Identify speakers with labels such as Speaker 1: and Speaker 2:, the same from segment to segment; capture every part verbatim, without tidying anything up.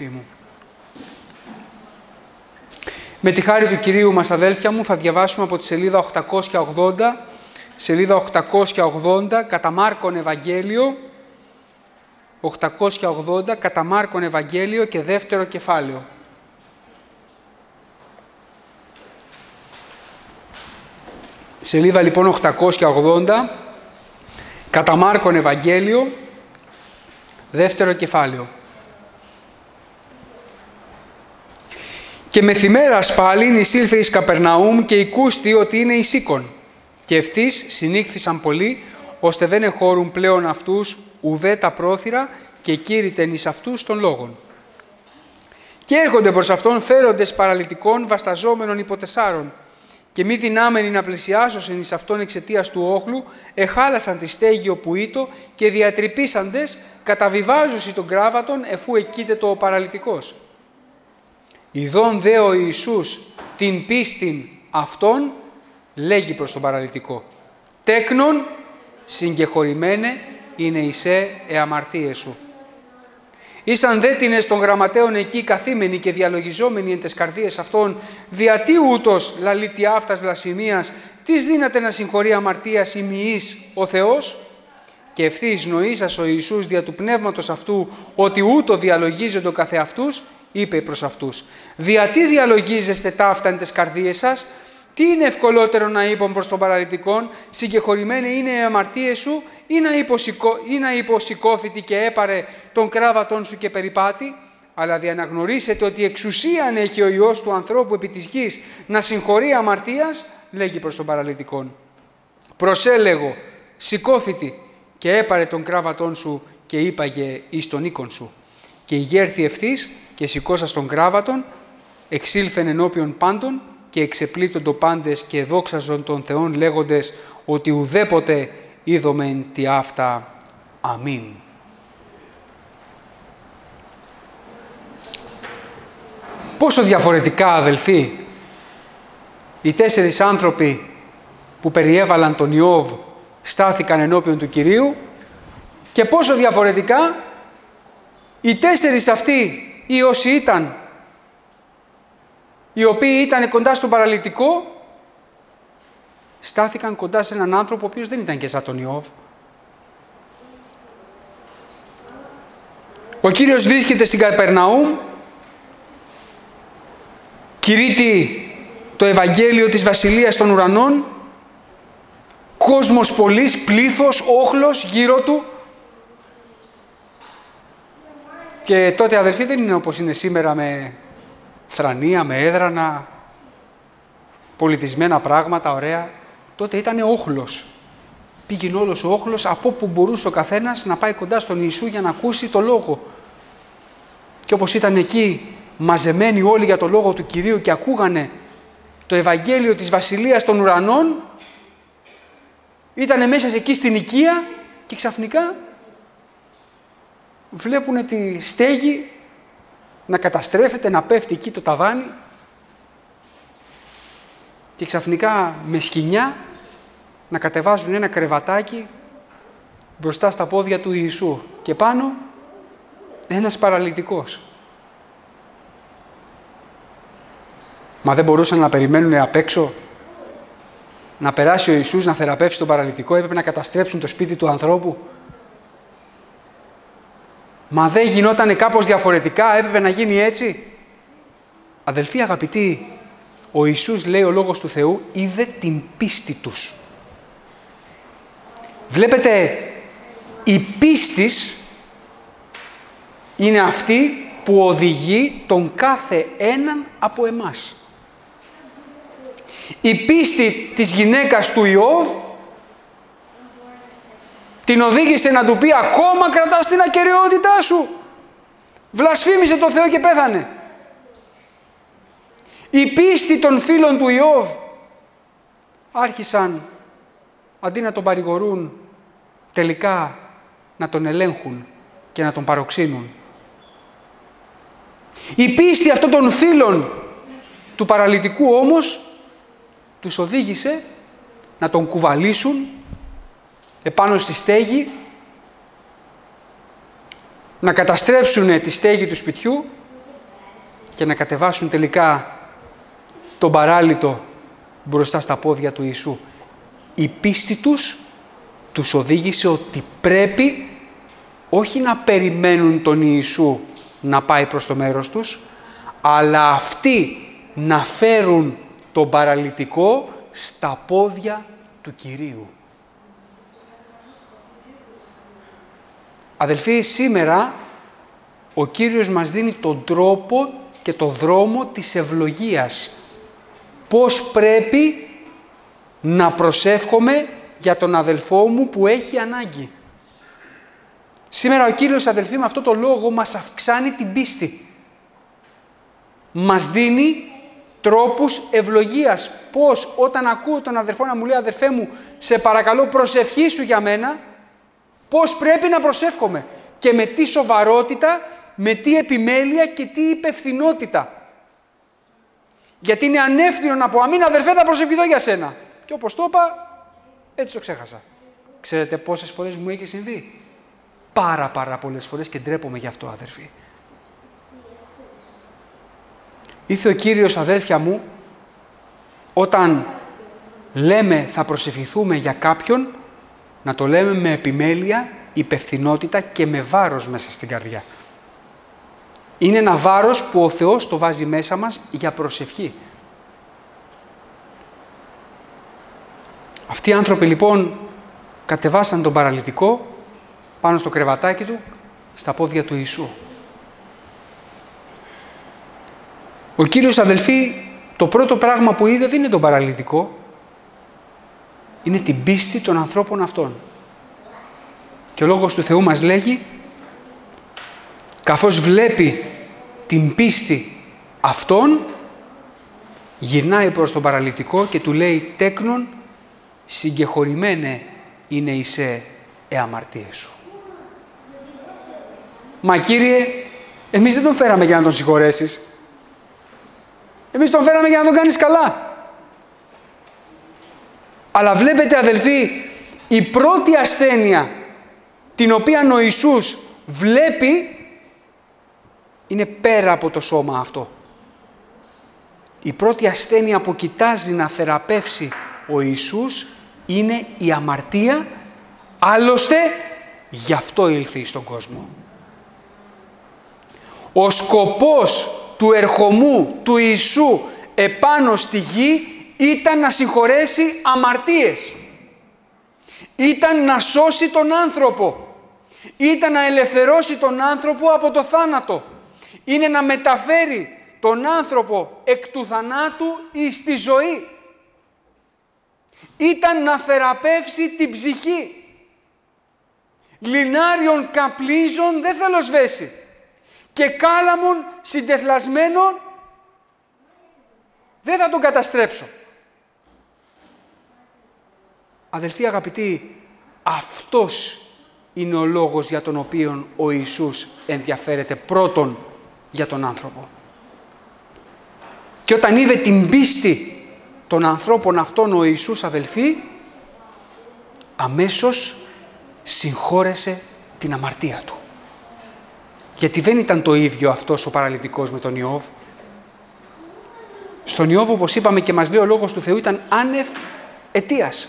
Speaker 1: αδελφοί μου. Με τη χάρη του Κυρίου μας, αδέλφια μου, θα διαβάσουμε από τη σελίδα οκτακόσια ογδόντα, σελίδα οκτακόσια ογδόντα, κατά Μάρκον Ευαγγέλιο, οκτακόσια ογδόντα, κατά Μάρκον Ευαγγέλιο και δεύτερο κεφάλαιο. Σελίδα λοιπόν οκτακόσια ογδόντα, κατά Μάρκον Ευαγγέλιο, δεύτερο κεφάλαιο. Και μεθημέρας πάλιν εισήλθε εις Καπερναούμ και οικούστη ότι είναι εις οίκον. Και ευθύς συνήχθησαν πολλοί, ώστε δεν εχώρουν πλέον αυτούς ουδέ τα πρόθυρα και κήρυτεν εις αυτούς των λόγων. Και έρχονται προς αυτόν φέροντες παραλυτικών βασταζόμενων υποτεσσάρων, και μη δυνάμενοι να πλησιάσωσεν εις αυτόν εξαιτίας του όχλου, εχάλασαν τη στέγη όπου ήτο και διατρυπήσαντες καταβιβάζουσι τον κράβατον εφού εκείτετο ο παραλυτικός. Ιδών δε ο Ιησούς την πίστην αυτών, λέγει προς τον παραλυτικό, τέκνον συγκεχωρημένε είναι εισέ εαμαρτίες σου. Ήσαν δε τινες των γραμματέων εκεί καθήμενοι και διαλογιζόμενοι εν τες καρδίες αυτών, διατί ούτως λαλίτη αυτάς βλασφημίας, τις δύναται να συγχωρεί αμαρτίας ημιής ο Θεός. Και ευθύς νοήσας ο Ιησούς δια του πνεύματος αυτού, ότι ούτω διαλογίζονται ο καθεαυτούς, είπε προς αυτούς, διατί διαλογίζεστε ταύτα εν τες καρδίες σας, τι είναι ευκολότερο να είπαν προς τον παραλυτικόν, συγκεχωρημένοι είναι οι αμαρτίες σου, ή να, υποσηκώ, ή να υποσηκώθητη και έπαρε τον κράβατον σου και περιπάτη, αλλά διαναγνωρίσετε ότι εξουσίαν έχει ο Υιός του ανθρώπου επί της γης να συγχωρεί αμαρτίας, λέγει προς τον παραλυτικόν. Προσέλεγω, σηκώθητη και έπαρε τον κράβατον σου και είπαγε εις τον οίκον σου. Και ηγέρθη ευθύς και σηκώσας τον κράβατον, εξήλθεν ενώπιον πάντων και εξεπλήττοντο πάντες και δόξαζον τον Θεόν λέγοντες ότι ουδέποτε είδομεν τι αυτά. Αμήν. Πόσο διαφορετικά, αδελφοί, οι τέσσερις άνθρωποι που περιέβαλαν τον Ιώβ στάθηκαν ενώπιον του Κυρίου και πόσο διαφορετικά οι τέσσερις αυτοί ή όσοι ήταν, οι οποίοι ήταν κοντά στον παραλυτικό, στάθηκαν κοντά σε έναν άνθρωπο ο οποίος δεν ήταν και σαν τον Ιώβ. Ο Κύριος βρίσκεται στην Καπερναούμ, κηρύττει το Ευαγγέλιο της Βασιλείας των Ουρανών, κόσμος πολύς, πλήθος, όχλος γύρω του. Και τότε, αδελφοί, δεν είναι όπως είναι σήμερα με θρανία, με έδρανα, πολιτισμένα πράγματα, ωραία. Τότε ήταν όχλος. Πήγαινε όλος ο όχλος από όπου μπορούσε ο καθένας να πάει κοντά στον Ιησού για να ακούσει το Λόγο. Και όπως ήταν εκεί μαζεμένοι όλοι για το Λόγο του Κυρίου και ακούγανε το Ευαγγέλιο της Βασιλείας των Ουρανών, ήτανε μέσα εκεί στην οικία και ξαφνικά βλέπουν τη στέγη να καταστρέφεται, να πέφτει εκεί το ταβάνι και ξαφνικά με σκοινιά να κατεβάζουν ένα κρεβατάκι μπροστά στα πόδια του Ιησού και πάνω ένας παραλυτικός. Μα δεν μπορούσαν να περιμένουν απ' έξω να περάσει ο Ιησούς να θεραπεύσει τον παραλυτικό, έπρεπε να καταστρέψουν το σπίτι του ανθρώπου. Μα δεν γινότανε κάπως διαφορετικά, έπρεπε να γίνει έτσι. Αδελφοί αγαπητοί, ο Ιησούς, λέει ο Λόγος του Θεού, είδε την πίστη τους. Βλέπετε, η πίστης είναι αυτή που οδηγεί τον κάθε έναν από εμάς. Η πίστη της γυναίκας του Ιώβ την οδήγησε να του πει ακόμα κρατάς την ακεραιότητά σου. Βλασφήμισε το Θεό και πέθανε. Η πίστη των φίλων του Ιώβ άρχισαν αντί να τον παρηγορούν τελικά να τον ελέγχουν και να τον παροξύνουν. Η πίστη αυτών των φίλων του παραλυτικού όμως τους οδήγησε να τον κουβαλήσουν επάνω στη στέγη, να καταστρέψουν τη στέγη του σπιτιού και να κατεβάσουν τελικά τον παράλυτο μπροστά στα πόδια του Ιησού. Η πίστη τους τους οδήγησε ότι πρέπει όχι να περιμένουν τον Ιησού να πάει προς το μέρος τους, αλλά αυτοί να φέρουν τον παραλυτικό στα πόδια του Κυρίου. Αδελφοί, σήμερα ο Κύριος μας δίνει τον τρόπο και τον δρόμο της ευλογίας. Πώς πρέπει να προσεύχομαι για τον αδελφό μου που έχει ανάγκη. Σήμερα ο Κύριος, αδελφοί, με αυτό το λόγο μας αυξάνει την πίστη. Μας δίνει τρόπους ευλογίας. Πώς όταν ακούω τον αδερφό να μου λέει «Αδερφέ μου, σε παρακαλώ προσευχήσου για μένα», πώς πρέπει να προσεύχομαι και με τι σοβαρότητα, με τι επιμέλεια και τι υπευθυνότητα. Γιατί είναι ανεύθυνο να πω «Αμήν αδερφέ, θα προσευχηθώ για σένα». Και όπως το είπα, έτσι το ξέχασα. Ξέρετε πόσες φορές μου έχει συμβεί? Πάρα πάρα πολλές φορές και ντρέπομαι γι' αυτό, αδερφοί. Ήθε ο Κύριος, αδέλφια μου, όταν λέμε θα προσευχηθούμε για κάποιον, να το λέμε με επιμέλεια, υπευθυνότητα και με βάρος μέσα στην καρδιά. Είναι ένα βάρος που ο Θεός το βάζει μέσα μας για προσευχή. Αυτοί οι άνθρωποι λοιπόν κατεβάσαν τον παραλυτικό πάνω στο κρεβατάκι του, στα πόδια του Ιησού. Ο Κύριος, αδελφοί, το πρώτο πράγμα που είδε δεν είναι τον παραλυτικό, είναι την πίστη των ανθρώπων αυτών. Και ο Λόγος του Θεού μας λέγει, καθώς βλέπει την πίστη αυτών, γυρνάει προς τον παραλυτικό και του λέει «Τέκνον, συγκεχωρημένε είναι εισέ ε αμαρτίες σου». Μα Κύριε, εμείς δεν τον φέραμε για να τον συγχωρέσεις. Εμείς τον φέραμε για να τον κάνεις καλά. Αλλά βλέπετε, αδελφοί, η πρώτη ασθένεια την οποία ο Ιησούς βλέπει είναι πέρα από το σώμα αυτό. Η πρώτη ασθένεια που κοιτάζει να θεραπεύσει ο Ιησούς είναι η αμαρτία, άλλωστε γι' αυτό ήλθε στον κόσμο. Ο σκοπός του ερχομού του Ιησού επάνω στη γη ήταν να συγχωρέσει αμαρτίες. Ήταν να σώσει τον άνθρωπο. Ήταν να ελευθερώσει τον άνθρωπο από το θάνατο. Είναι να μεταφέρει τον άνθρωπο εκ του θανάτου εις τη ζωή. Ήταν να θεραπεύσει την ψυχή. Λινάριον καπλίζων δεν θέλω σβέσει. Και κάλαμον συντεθλασμένον δεν θα τον καταστρέψω. Αδελφοί αγαπητοί, αυτός είναι ο λόγος για τον οποίο ο Ιησούς ενδιαφέρεται πρώτον για τον άνθρωπο. Και όταν είδε την πίστη των ανθρώπων αυτών ο Ιησούς, αδελφοί, αμέσως συγχώρεσε την αμαρτία του. Γιατί δεν ήταν το ίδιο αυτός ο παραλυτικός με τον Ιώβ. Στον Ιώβ, όπως είπαμε και μας λέει ο Λόγος του Θεού, ήταν άνευ αιτίας.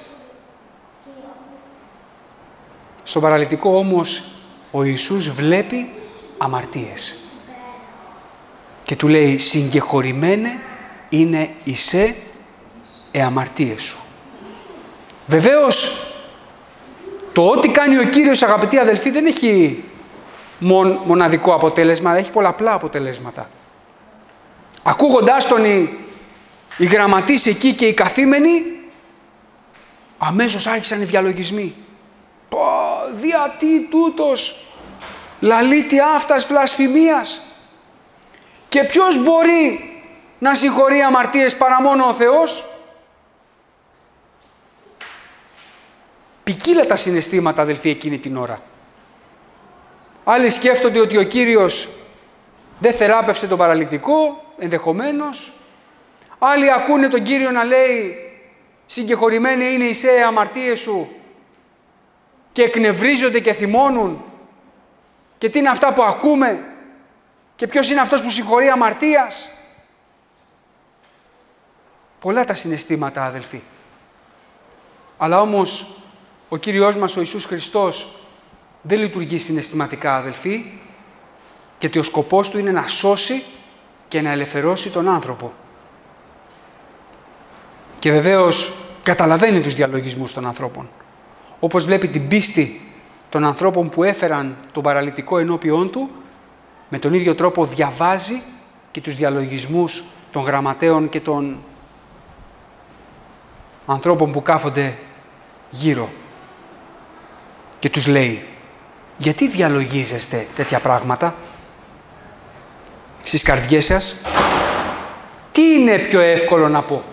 Speaker 1: Στον παραλυτικό όμως ο Ιησούς βλέπει αμαρτίες. Και του λέει «Συγκεχωρημένε είναι εισέ ε αμαρτίες σου». Βεβαίως, το ό,τι κάνει ο Κύριος, αγαπητοί αδελφοί, δεν έχει μον, μοναδικό αποτέλεσμα, αλλά έχει πολλαπλά αποτελέσματα. Ακούγοντάς τον οι, οι γραμματείς εκεί και οι καθήμενοι, αμέσως άρχισαν οι διαλογισμοί. Πω, δια τι τούτος, λαλίτη αυτάς βλασφημίας. Και ποιος μπορεί να συγχωρεί αμαρτίες παρά μόνο ο Θεός? Ποικίλα τα συναισθήματα, αδελφοί, εκείνη την ώρα. Άλλοι σκέφτονται ότι ο Κύριος δεν θεράπευσε τον παραλυτικό, ενδεχομένως. Άλλοι ακούνε τον Κύριο να λέει «Συγκεχωρημένοι είναι οι σε αμαρτίες σου» και εκνευρίζονται και θυμώνουν. Και τι είναι αυτά που ακούμε? Και ποιος είναι αυτός που συγχωρεί αμαρτίας? Πολλά τα συναισθήματα, αδελφοί. Αλλά όμως ο Κύριος μας, ο Ιησούς Χριστός, δεν λειτουργεί συναισθηματικά, αδελφοί, γιατί ο σκοπός του είναι να σώσει και να ελευθερώσει τον άνθρωπο. Και βεβαίως καταλαβαίνει τους διαλογισμούς των ανθρώπων. Όπως βλέπει την πίστη των ανθρώπων που έφεραν τον παραλυτικό ενώπιόν του, με τον ίδιο τρόπο διαβάζει και τους διαλογισμούς των γραμματέων και των ανθρώπων που κάθονται γύρω. Και τους λέει, γιατί διαλογίζεστε τέτοια πράγματα στις καρδιές σας? Τι είναι πιο εύκολο να πω?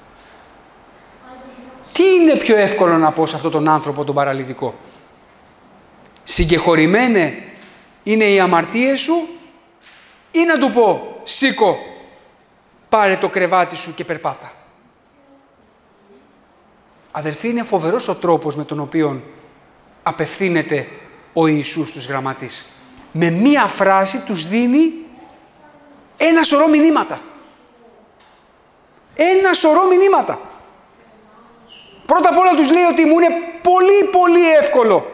Speaker 1: Τι είναι πιο εύκολο να πω σε αυτόν τον άνθρωπο τον παραλυτικό? Συγκεχωρημένε είναι οι αμαρτίες σου, ή να του πω, σήκω, πάρε το κρεβάτι σου και περπάτα? Αδελφοί, είναι φοβερός ο τρόπος με τον οποίο απευθύνεται ο Ιησούς στους γραμματείς. Με μία φράση τους δίνει ένα σωρό μηνύματα. Ένα σωρό μηνύματα. Πρώτα απ' όλα τους λέει ότι μου είναι πολύ πολύ εύκολο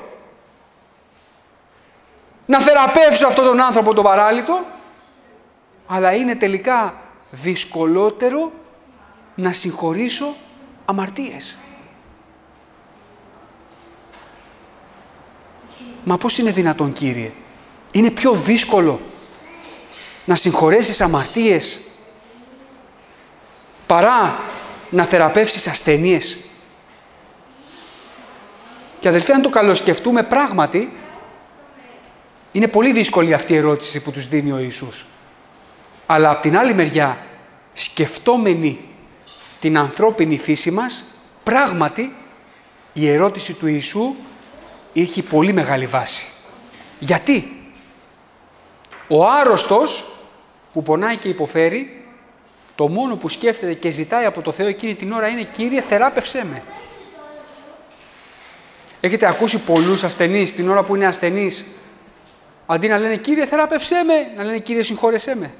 Speaker 1: να θεραπεύσω αυτόν τον άνθρωπο τον παράλυτο, αλλά είναι τελικά δυσκολότερο να συγχωρήσω αμαρτίες. Μα πώς είναι δυνατόν, Κύριε? Είναι πιο δύσκολο να συγχωρέσεις αμαρτίες παρά να θεραπεύσεις ασθενείες? Και αδελφοί, αν το καλοσκεφτούμε, πράγματι είναι πολύ δύσκολη αυτή η ερώτηση που τους δίνει ο Ιησούς. Αλλά απ' την άλλη μεριά, σκεφτόμενοι την ανθρώπινη φύση μας, πράγματι η ερώτηση του Ιησού είχε πολύ μεγάλη βάση. Γιατί? Ο άρρωστος που πονάει και υποφέρει, το μόνο που σκέφτεται και ζητάει από το Θεό εκείνη την ώρα είναι, Κύριε, θεράπευσέ με. Έχετε ακούσει πολλούς ασθενείς την ώρα που είναι ασθενείς, αντί να λένε Κύριε θεράπευσέ με, να λένε Κύριε συγχώρεσέ με?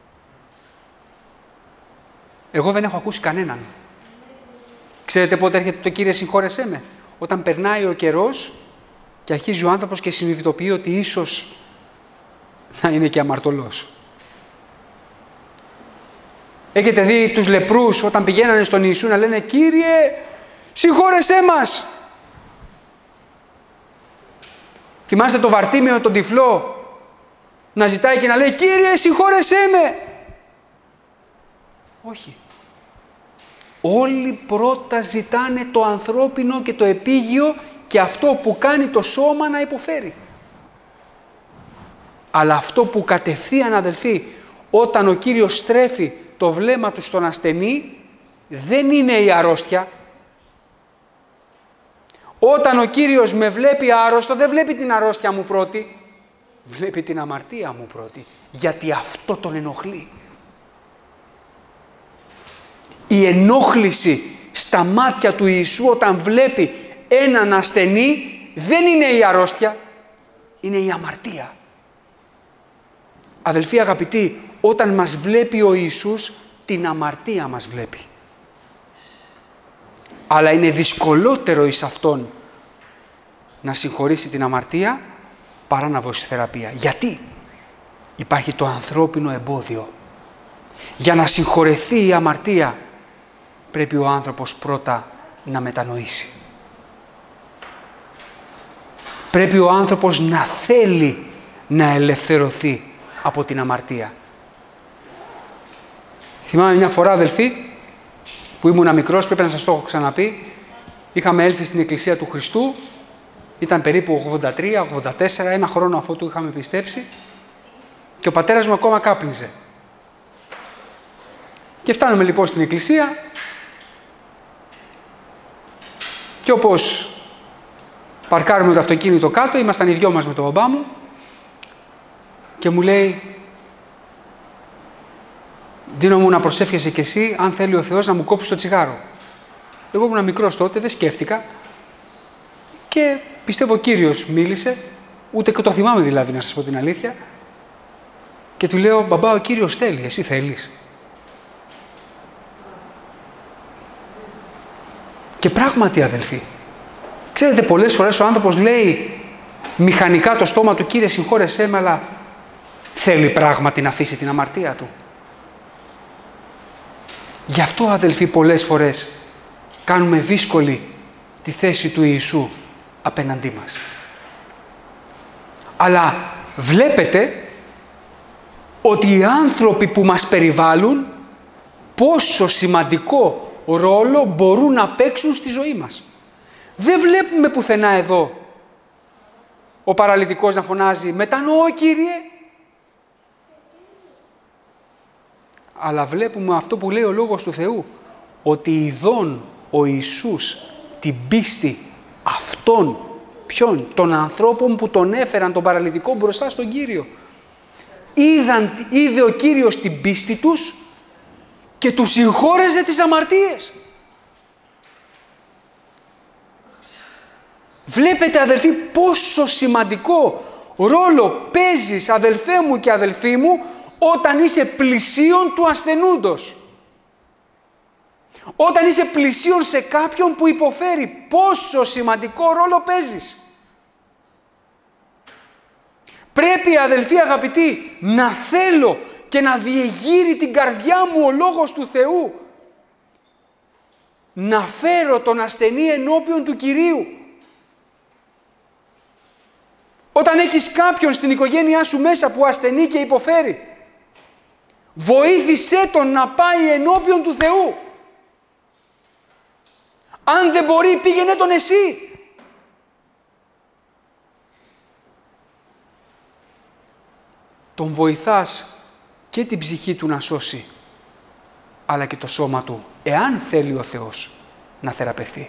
Speaker 1: Εγώ δεν έχω ακούσει κανέναν. Ξέρετε πότε έρχεται το Κύριε συγχώρεσέ με? Όταν περνάει ο καιρός και αρχίζει ο άνθρωπος και συνειδητοποιεί ότι ίσως να είναι και αμαρτωλός. Έχετε δει τους λεπρούς όταν πηγαίνανε στον Ιησού να λένε Κύριε συγχώρεσέ μας? Θυμάστε το Βαρτίμιο τον τυφλό να ζητάει και να λέει Κύριε συγχώρεσέ με? Όχι. Όλοι πρώτα ζητάνε το ανθρώπινο και το επίγειο και αυτό που κάνει το σώμα να υποφέρει. Αλλά αυτό που κατευθείαν, αδελφοί, όταν ο Κύριος στρέφει το βλέμμα του στον ασθενή, δεν είναι η αρρώστια. Όταν ο Κύριος με βλέπει άρρωστο, δεν βλέπει την αρρώστια μου πρώτη, βλέπει την αμαρτία μου πρώτη, γιατί αυτό τον ενοχλεί. Η ενόχληση στα μάτια του Ιησού όταν βλέπει έναν ασθενή δεν είναι η αρρώστια, είναι η αμαρτία. Αδελφοί αγαπητοί, όταν μας βλέπει ο Ιησούς, την αμαρτία μας βλέπει. Αλλά είναι δυσκολότερο εις αυτόν να συγχωρήσει την αμαρτία παρά να δώσει θεραπεία. Γιατί? Υπάρχει το ανθρώπινο εμπόδιο. Για να συγχωρεθεί η αμαρτία πρέπει ο άνθρωπος πρώτα να μετανοήσει. Πρέπει ο άνθρωπος να θέλει να ελευθερωθεί από την αμαρτία. Θυμάμαι μια φορά, αδελφοί, που ήμουν μικρός, πρέπει να σας το έχω ξαναπεί, είχαμε έλθει στην Εκκλησία του Χριστού, ήταν περίπου ογδόντα τρία ογδόντα τέσσερα, ένα χρόνο αφού του είχαμε πιστέψει, και ο πατέρας μου ακόμα κάπνιζε. Και φτάνουμε λοιπόν στην Εκκλησία και όπως παρκάρουμε το αυτοκίνητο κάτω, ήμασταν οι δυο μας με τον μπαμπά μου και μου λέει «Δίνω μου να προσεύχεσαι κι εσύ αν θέλει ο Θεός να μου κόψει το τσιγάρο». Εγώ ήμουν μικρός τότε, δεν σκέφτηκα και πιστεύω ο Κύριος μίλησε, ούτε και το θυμάμαι δηλαδή να σας πω την αλήθεια, Και του λέω, μπαμπά, ο Κύριος θέλει, εσύ θέλεις? Και πράγματι, αδελφοί, ξέρετε, πολλές φορές ο άνθρωπος λέει μηχανικά το στόμα του, Κύριε συγχώρεσέ με, αλλά θέλει πράγματι να αφήσει την αμαρτία του. Γι' αυτό, αδελφοί, πολλές φορές κάνουμε δύσκολη τη θέση του Ιησού απέναντί μας. Αλλά βλέπετε ότι οι άνθρωποι που μας περιβάλλουν πόσο σημαντικό ρόλο μπορούν να παίξουν στη ζωή μας. Δεν βλέπουμε πουθενά εδώ ο παραλυτικός να φωνάζει «Μετανοώ, Κύριε». Αλλά βλέπουμε αυτό που λέει ο Λόγος του Θεού, ότι ειδών ο Ιησούς την πίστη αυτών, ποιον, των ανθρώπων που τον έφεραν τον παραλυτικό μπροστά στον Κύριο. Είδαν, είδε ο Κύριος την πίστη τους και τους συγχώρεζε τις αμαρτίες. Βλέπετε, αδελφοί, πόσο σημαντικό ρόλο παίζεις, αδελφέ μου και αδελφοί μου, όταν είσαι πλησίον του ασθενούντος. Όταν είσαι πλησίον σε κάποιον που υποφέρει, πόσο σημαντικό ρόλο παίζεις. Πρέπει, αδελφοί αγαπητοί, να θέλω και να διεγείρει την καρδιά μου ο Λόγος του Θεού. Να φέρω τον ασθενή ενώπιον του Κυρίου. Όταν έχεις κάποιον στην οικογένειά σου μέσα που ασθενεί και υποφέρει, βοήθησέ τον να πάει ενώπιον του Θεού. Αν δεν μπορεί, πήγαινε τον εσύ. Τον βοηθάς και την ψυχή του να σώσει, αλλά και το σώμα του, εάν θέλει ο Θεός να θεραπευθεί.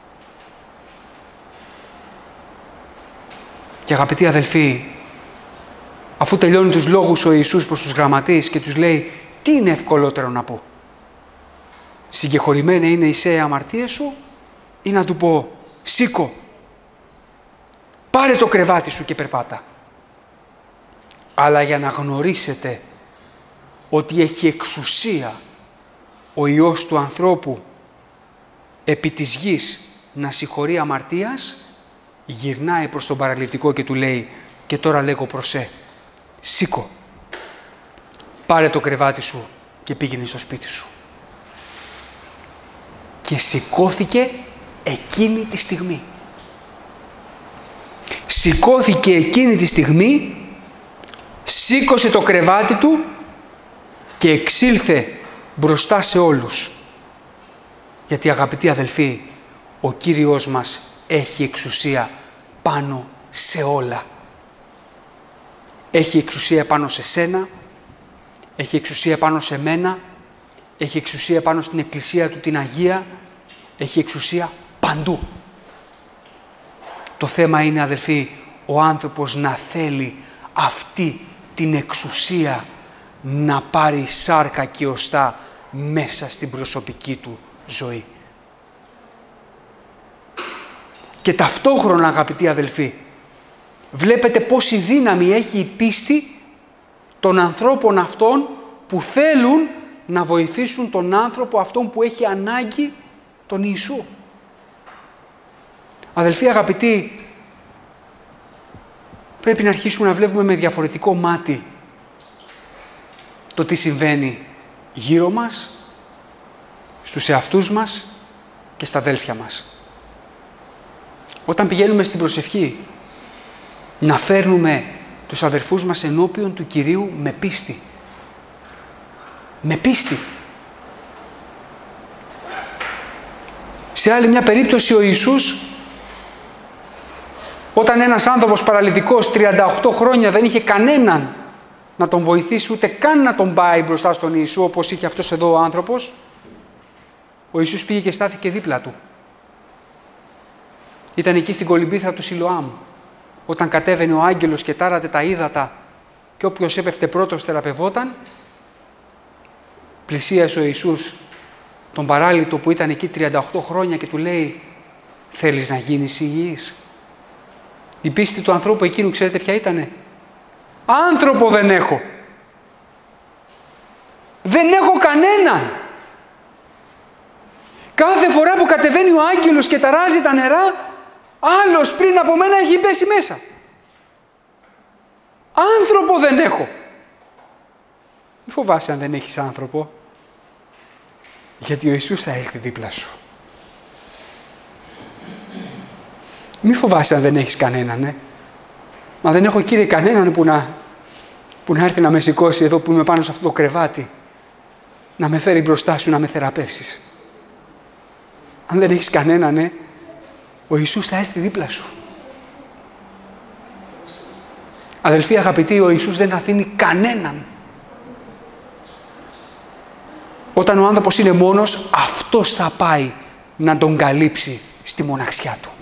Speaker 1: Και αγαπητοί αδελφοί, αφού τελειώνει τους λόγους ο Ιησούς προς τους γραμματείς και τους λέει τι είναι ευκολότερο να πω, συγκεχωρημένα είναι οι σε αμαρτίες σου, ή να του πω σήκω, πάρε το κρεβάτι σου και περπάτα. Αλλά για να γνωρίσετε ότι έχει εξουσία ο Υιός του ανθρώπου επί της γης να συγχωρεί αμαρτίας, γυρνάει προς τον παραλυτικό και του λέει και τώρα λέγω προσέ, σήκω, πάρε το κρεβάτι σου και πήγαινε στο σπίτι σου. Και σηκώθηκε εκείνη τη στιγμή. Σηκώθηκε εκείνη τη στιγμή, σήκωσε το κρεβάτι του και εξήλθε μπροστά σε όλους. Γιατί, αγαπητοί αδελφοί, ο Κύριος μας έχει εξουσία πάνω σε όλα. Έχει εξουσία πάνω σε σένα, έχει εξουσία πάνω σε μένα, έχει εξουσία πάνω στην Εκκλησία του την Αγία, έχει εξουσία παντού. Το θέμα είναι, αδελφοί, ο άνθρωπος να θέλει αυτή την εξουσία να πάρει σάρκα και οστά μέσα στην προσωπική του ζωή. Και ταυτόχρονα, αγαπητοί αδελφοί, βλέπετε πόση δύναμη έχει η πίστη των ανθρώπων αυτών που θέλουν να βοηθήσουν τον άνθρωπο αυτόν που έχει ανάγκη τον Ιησού. Αδελφοί αγαπητοί, πρέπει να αρχίσουμε να βλέπουμε με διαφορετικό μάτι το τι συμβαίνει γύρω μας, στους εαυτούς μας και στα αδέλφια μας. Όταν πηγαίνουμε στην προσευχή, να φέρνουμε τους αδερφούς μας ενώπιον του Κυρίου με πίστη. Με πίστη. Σε άλλη μια περίπτωση ο Ιησούς, όταν ένας άνθρωπος παραλυτικός τριάντα οκτώ χρόνια δεν είχε κανέναν να τον βοηθήσει, ούτε καν να τον πάει μπροστά στον Ιησού, όπως είχε αυτός εδώ ο άνθρωπος, ο Ιησούς πήγε και στάθηκε δίπλα του. Ήταν εκεί στην κολυμπήθρα του Σιλοάμ, όταν κατέβαινε ο άγγελος και τάρατε τα ύδατα και όποιος έπεφτε πρώτος θεραπευόταν. Πλησίασε ο Ιησούς τον παράλυτο που ήταν εκεί τριάντα οκτώ χρόνια και του λέει «Θέλεις να γίνεις υγιής?» Η πίστη του ανθρώπου εκείνου ξέρετε ποια ήτανε? «Άνθρωπο δεν έχω Δεν έχω κανέναν. Κάθε φορά που κατεβαίνει ο άγγελος και ταράζει τα νερά, άλλος πριν από μένα έχει πέσει μέσα. Άνθρωπο δεν έχω. Μη φοβάσαι αν δεν έχεις άνθρωπο, γιατί ο Ιησούς θα έλθει δίπλα σου. Μη φοβάσαι αν δεν έχεις κανέναν, ε. Μα δεν έχω, Κύριε, κανέναν που να, που να έρθει να με σηκώσει εδώ που είμαι πάνω σε αυτό το κρεβάτι, να με φέρει μπροστά σου, να με θεραπεύσεις. Αν δεν έχεις κανέναν, ε, ο Ιησούς θα έρθει δίπλα σου. Αδελφοί αγαπητοί, ο Ιησούς δεν αφήνει κανέναν. Όταν ο άνθρωπος είναι μόνος, αυτός θα πάει να τον καλύψει στη μοναξιά του.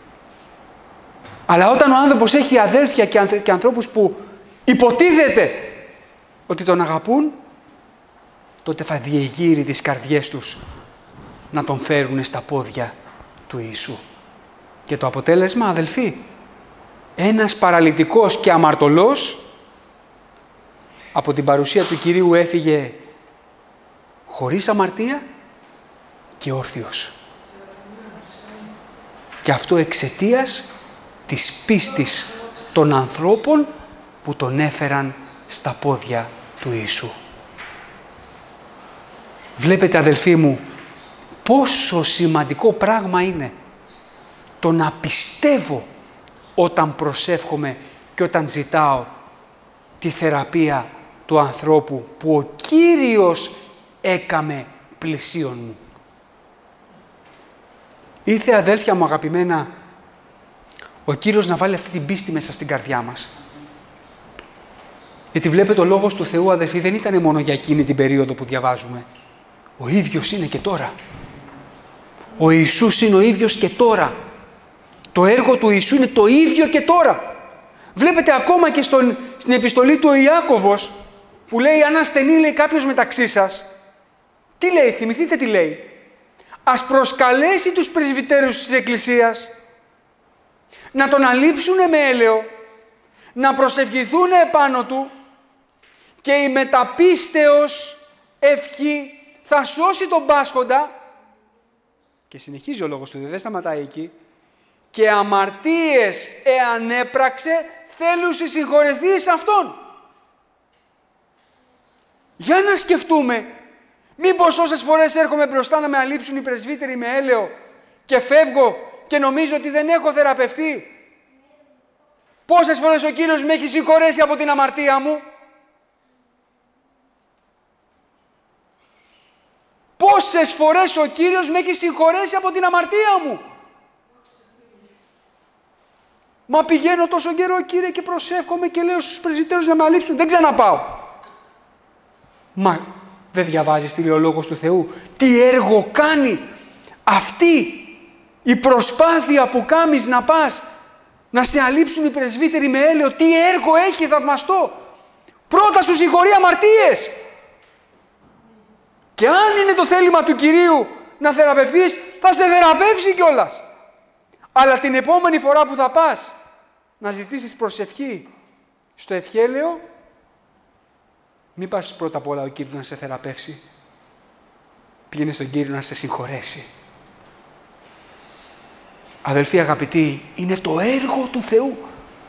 Speaker 1: Αλλά όταν ο άνθρωπος έχει αδέλφια και, ανθρω... και ανθρώπους που υποτίθεται ότι τον αγαπούν, τότε θα διεγείρει τις καρδιές τους να τον φέρουν στα πόδια του Ιησού. Και το αποτέλεσμα, αδελφοί, ένας παραλυτικός και αμαρτωλός από την παρουσία του Κυρίου έφυγε χωρίς αμαρτία και όρθιος. Και αυτό εξαιτίας της πίστης των ανθρώπων που τον έφεραν στα πόδια του Ιησού. Βλέπετε, αδελφοί μου, πόσο σημαντικό πράγμα είναι το να πιστεύω όταν προσεύχομαι και όταν ζητάω τη θεραπεία του ανθρώπου που ο Κύριος έκαμε πλησίον μου. Ήρθε, αδέλφια μου αγαπημένα, ο Κύριος να βάλει αυτή την πίστη μέσα στην καρδιά μας. Γιατί βλέπετε, ο Λόγος του Θεού, αδελφοί, δεν ήταν μόνο για εκείνη την περίοδο που διαβάζουμε. Ο ίδιος είναι και τώρα. Ο Ιησούς είναι ο ίδιος και τώρα. Το έργο του Ιησού είναι το ίδιο και τώρα. Βλέπετε ακόμα και στον, στην επιστολή του ο Ιάκωβος, που λέει, αν ασθενεί, λέει, κάποιος μεταξύ σας, τι λέει, θυμηθείτε τι λέει. Ας προσκαλέσει τους πρεσβυτέρους της Εκκλησίας, να τον αλείψουνε με έλαιο, να προσευχηθούν επάνω του και η μεταπίστεως ευχή θα σώσει τον πάσχοντα. Και συνεχίζει ο λόγος του, δεν σταματάει εκεί. Και αμαρτίες εάν έπραξε, θέλουν συγχωρεθεί σε αυτόν. Για να σκεφτούμε, μήπως όσες φορές έρχομαι μπροστά να με αλείψουν οι πρεσβύτεροι με έλαιο και φεύγω και νομίζω ότι δεν έχω θεραπευτεί. Πόσες φορές ο Κύριος με έχει συγχωρέσει από την αμαρτία μου. Πόσες φορές ο Κύριος με έχει συγχωρέσει από την αμαρτία μου. Μα πηγαίνω τόσο καιρό, Κύριε, και προσεύχομαι και λέω στους πρεσβυτέρους να με αλείψουν. Δεν ξαναπάω. Μα δεν διαβάζεις τι λέει ο Λόγος του Θεού? Τι έργο κάνει αυτή η προσπάθεια που κάνεις να πας να σε αλείψουν οι πρεσβύτεροι με έλαιο. Τι έργο έχει θαυμαστό. Πρώτα σου συγχωρεί αμαρτίες. Και αν είναι το θέλημα του Κυρίου να θεραπευθείς, θα σε θεραπεύσει κιόλας. Αλλά την επόμενη φορά που θα πας να ζητήσεις προσευχή στο ευχέλαιο, μην πας πρώτα απ' όλα ο Κύριος να σε θεραπεύσει. Πήγαινε στον Κύριο να σε συγχωρέσει. Αδελφοί αγαπητοί, είναι το έργο του Θεού.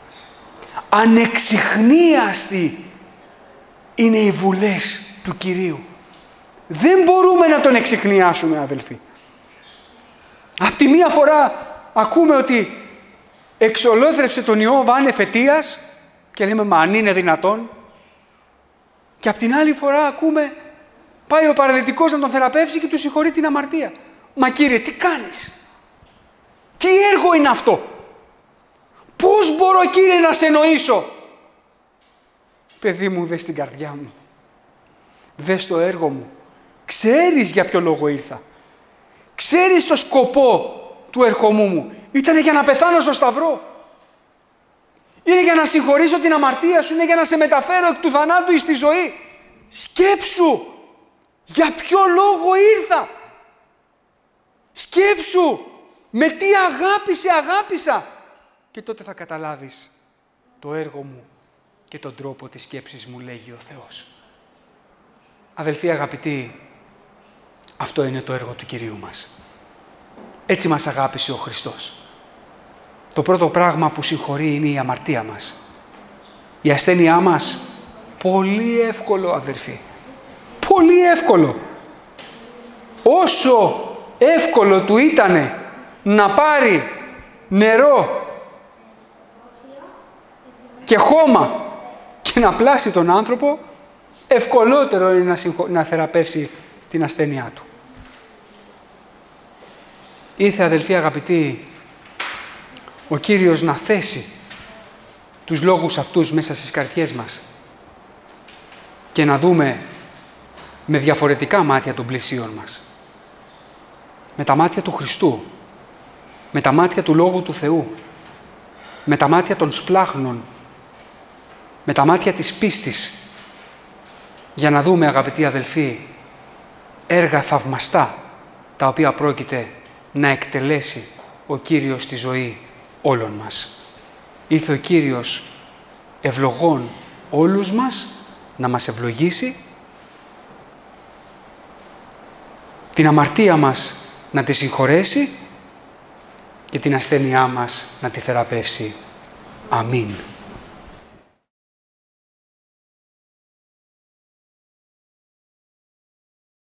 Speaker 1: Ανεξιχνίαστη είναι οι βουλές του Κυρίου. Δεν μπορούμε να τον εξιχνιάσουμε, αδελφοί. Απ' τη μία φορά ακούμε ότι εξολόθρευσε τον ιό βάνε φετίας και λέμε, μα αν είναι δυνατόν. Και απ' την άλλη φορά ακούμε, πάει ο παραλυτικός να τον θεραπεύσει και του συγχωρεί την αμαρτία. Μα Κύριε, τι κάνεις? Τι έργο είναι αυτό? Πώς μπορώ, Κύριε, να σε εννοήσω? Παιδί μου, δες την καρδιά μου. Δες το έργο μου. Ξέρεις για ποιο λόγο ήρθα. Ξέρεις το σκοπό του ερχομού μου. Ήτανε για να πεθάνω στο σταυρό. Είναι για να συγχωρήσω την αμαρτία σου. Είναι για να σε μεταφέρω εκ του θανάτου εις τη ζωή. Σκέψου για ποιο λόγο ήρθα. Σκέψου με τι αγάπη σε αγάπησα. Και τότε θα καταλάβεις το έργο μου και τον τρόπο της σκέψης μου, λέγει ο Θεός. Αδελφοί αγαπητοί, αυτό είναι το έργο του Κυρίου μας. Έτσι μας αγάπησε ο Χριστός. Το πρώτο πράγμα που συγχωρεί είναι η αμαρτία μας. Η ασθένειά μας, πολύ εύκολο αδελφοί. Πολύ εύκολο. Όσο εύκολο του ήτανε να πάρει νερό και χώμα και να πλάσει τον άνθρωπο, ευκολότερο είναι να, συγχω... να θεραπεύσει την ασθένειά του. Ήρθε αδελφοί αγαπητοί ο Κύριος να θέσει τους λόγους αυτούς μέσα στις καρδιές μας και να δούμε με διαφορετικά μάτια των πλησίων μας. Με τα μάτια του Χριστού, με τα μάτια του Λόγου του Θεού, με τα μάτια των σπλάχνων, με τα μάτια της πίστης, για να δούμε αγαπητοί αδελφοί έργα θαυμαστά τα οποία πρόκειται να εκτελέσει ο Κύριος στη ζωή όλων μας. Ήρθε ο Κύριος ευλογών όλους μας να μας ευλογήσει, την αμαρτία μας να τη συγχωρέσει και την ασθένειά μας να τη θεραπεύσει. Αμήν.